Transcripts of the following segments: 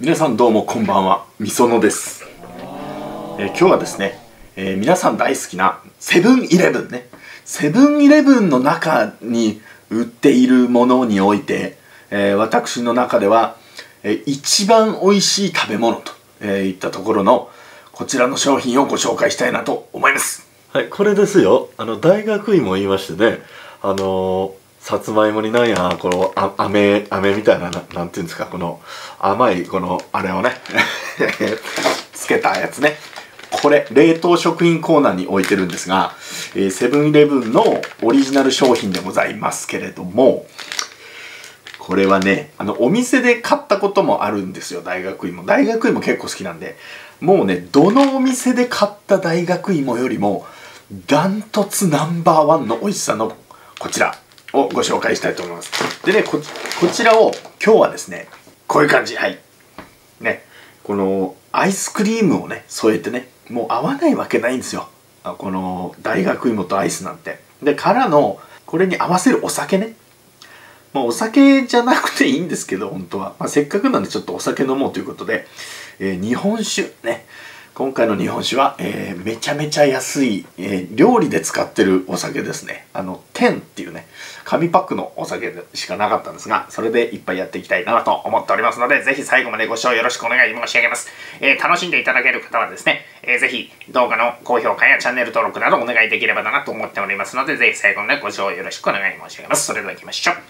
皆さんどうもこんばんは、みそのです。今日はですね、皆さん大好きなセブンイレブンね。セブンイレブンの中に売っているものにおいて、私の中では、一番美味しい食べ物といったところのこちらの商品をご紹介したいなと思います。 はい、これですよ。大学芋言いましてね、さつまいもになんや、この飴みたいな、なんていうんですか、この甘い、この、あれをね、 つけたやつね。これ、冷凍食品コーナーに置いてるんですが、セブンイレブンのオリジナル商品でございますけれども、これはね、お店で買ったこともあるんですよ、大学芋。大学芋結構好きなんで、もうね、どのお店で買った大学芋よりも、ダントツナンバーワンの美味しさのこちらをご紹介したいと思います。でね、こちらを今日はですね、こういう感じ。はい。ね、このアイスクリームをね、添えてね、もう合わないわけないんですよ。この大学芋とアイスなんて。で、からの、これに合わせるお酒ね。まあ、お酒じゃなくていいんですけど、本当は。まあ、せっかくなんでちょっとお酒飲もうということで、日本酒ね。今回の日本酒は、めちゃめちゃ安い、料理で使ってるお酒ですね。天っていうね、紙パックのお酒しかなかったんですが、それで一杯やっていきたいなと思っておりますので、ぜひ最後までご視聴よろしくお願い申し上げます。楽しんでいただける方はですね、ぜひ動画の高評価やチャンネル登録などお願いできればなと思っておりますので、ぜひ最後までご視聴よろしくお願い申し上げます。それでは行きましょう。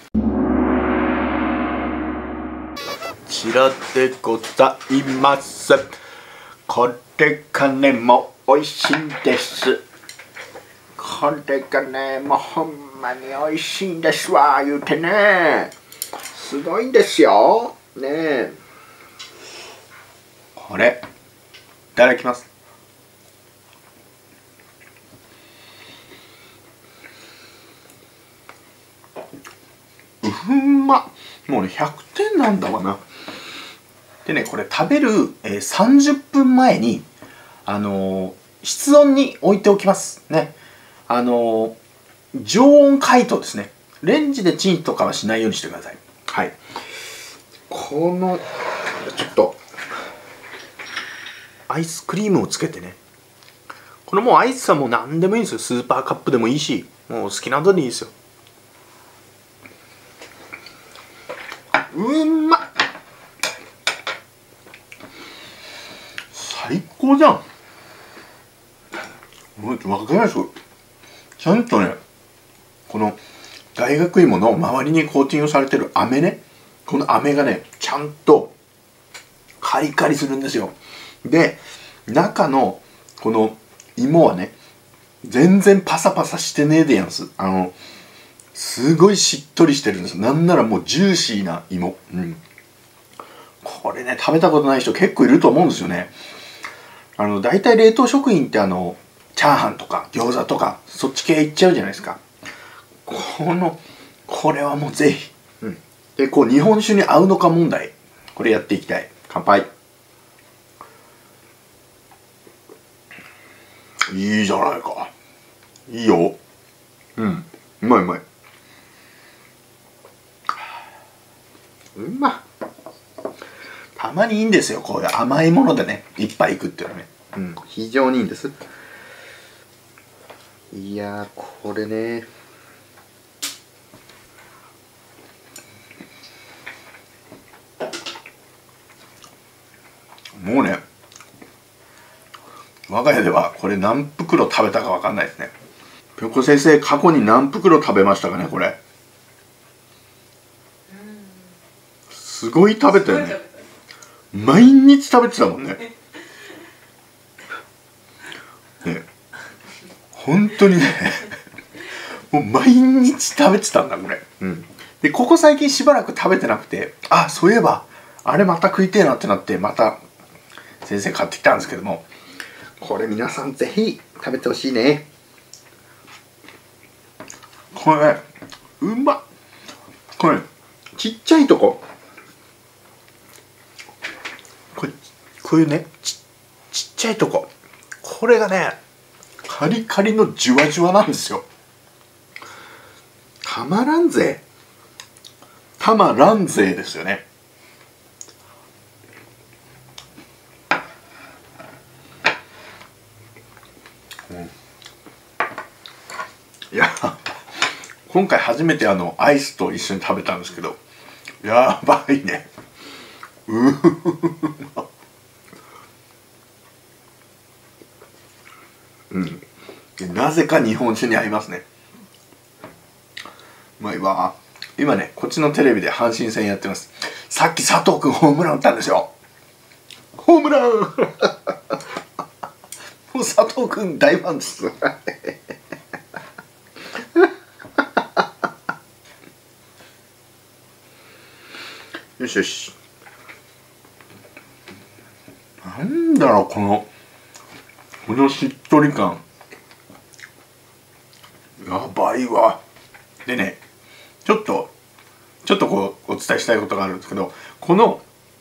こちらでございます。これがね、もう美味しいんです。これがね、もうほんまに美味しいんですわ、言うてね。すごいんですよ。ねえ。これ、いただきます。うんま。もうね、100点なんだわな。でね、これ食べる、30分前に、室温に置いておきますね。常温解凍ですね。レンジでチンとかはしないようにしてください。はい。この、ちょっと、アイスクリームをつけてね。これもうアイスはもう何でもいいんですよ。スーパーカップでもいいし、もう好きなのでいいですよ。うんまっ。最高じゃん。わかります？ちゃんとね、この大学芋の周りにコーティングされてる飴ね、この飴がね、ちゃんとカリカリするんですよ。で、中のこの芋はね、全然パサパサしてねえでやんす。すごいしっとりしてるんです。なんならもうジューシーな芋。うん。これね、食べたことない人結構いると思うんですよね。大体冷凍食品ってチャーハンとか餃子とかそっち系いっちゃうじゃないですか。これはもうぜひ。うん。で、こう日本酒に合うのか問題。これやっていきたい。乾杯。いいじゃないか。いいよ。うん。うまいうまい。うまっ。たまにいいんですよ。こういう甘いものでね、一杯いくっていうのはね。うん。非常にいいんです。いやー、これね。もうね、我が家ではこれ何袋食べたか分かんないですね。ぴょこ先生、過去に何袋食べましたかね、これ。すごい食べたよね。毎日食べてたもんね。ね、本当にねもう毎日食べてたんだこれ。うん。で、ここ最近しばらく食べてなくて、あ、そういえばあれまた食いてえなってなって、また先生買ってきたんですけども、これ皆さんぜひ食べてほしいね。これうまっ。これちっちゃいとこういうね、ちっちゃいとこ、これがね、カリカリのジュワジュワなんですよ。たまらんぜ。たまらんぜですよね。 いや今回初めてアイスと一緒に食べたんですけど、やばいね。なぜか日本酒に合いますね。うまいわ。今ね、こっちのテレビで阪神戦やってます。さっき佐藤君ホームラン打ったんですよ。ホームランもう佐藤君大ファンですよしよし。なんだろう、このしっとり感、やばいわ。でね、ちょっとこうお伝えしたいことがあるんですけど、この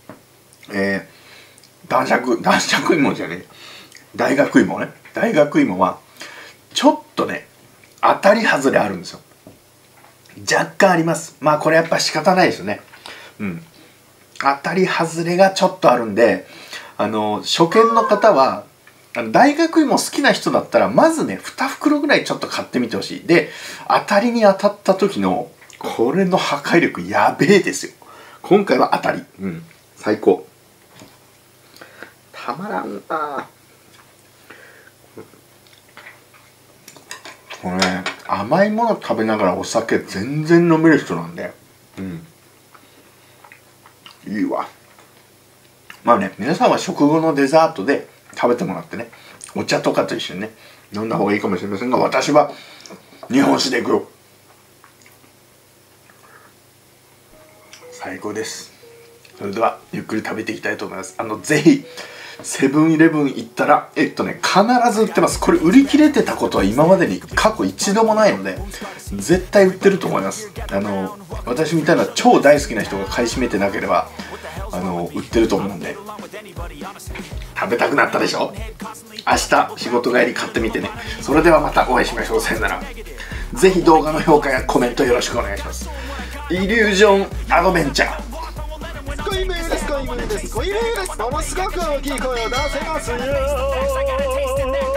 男爵芋じゃねえ、大学芋はちょっとね当たり外れあるんですよ。若干あります。まあこれやっぱ仕方ないですよね。当たり外れがちょっとあるんで、初見の方は大学芋好きな人だったらまずね2袋ぐらいちょっと買ってみてほしい。で当たりに当たった時のこれの破壊力やべえですよ。今回は当たり、最高。たまらんな。これね、甘いもの食べながらお酒全然飲める人なんで、いいわ。まあね、皆さんは食後のデザートで食べてもらってね、お茶とかと一緒にね飲んだ方がいいかもしれませんが、私は日本酒でいくよ。最高です。それではゆっくり食べていきたいと思います。ぜひセブンイレブン行ったら必ず売ってます。これ売り切れてたことは今までに過去一度もないので、絶対売ってると思います。私みたいな超大好きな人が買い占めてなければ売ってると思うんで、食べたくなったでしょ。明日仕事帰り買ってみてね。それではまたお会いしましょう。さよなら。ぜひ動画の評価やコメントよろしくお願いします。イリュージョンアドベンチャー。 濃いめです。ものすごく大きい声を出せますよ。